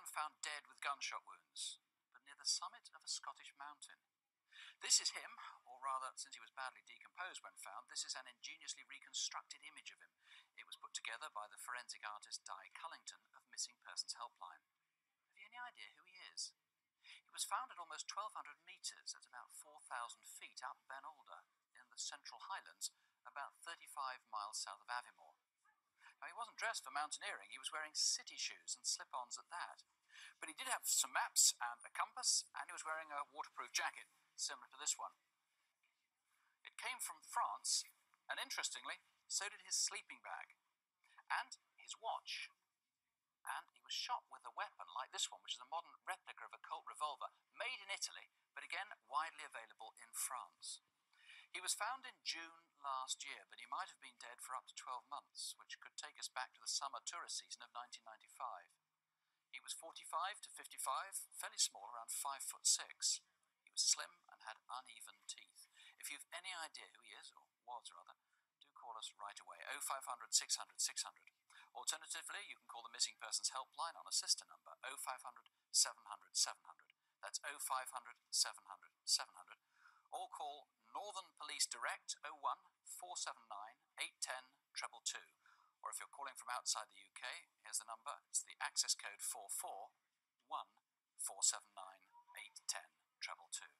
found dead with gunshot wounds, but near the summit of a Scottish mountain. This is him, or rather, since he was badly decomposed when found, this is an ingeniously reconstructed image of him. It was put together by the forensic artist Di Cullington of Missing Persons Helpline. Have you any idea who he is? He was found at almost 1,200 metres at about 4,000 feet up Ben Alder in the Central Highlands, about 35 miles south of Aviemore. Now, he wasn't dressed for mountaineering, he was wearing city shoes and slip-ons at that. But he did have some maps and a compass, and he was wearing a waterproof jacket, similar to this one. It came from France, and interestingly, so did his sleeping bag, and his watch. And he was shot with a weapon like this one, which is a modern replica of a Colt revolver, made in Italy, but again, widely available in France. He was found in June last year, but he might have been dead for up to 12 months, which could take us back to the summer tourist season of 1995. He was 45 to 55, fairly small, around 5'6". He was slim and had uneven teeth. If you've any idea who he is, or was rather, do call us right away, 0500 600 600. Alternatively, you can call the Missing Persons Helpline on a sister number, 0500 700 700. That's 0500 700 700. Or call Northern Police Direct 01 479 810 222. Or if you're calling from outside the UK, here's the number. It's the access code 441 479 810 222.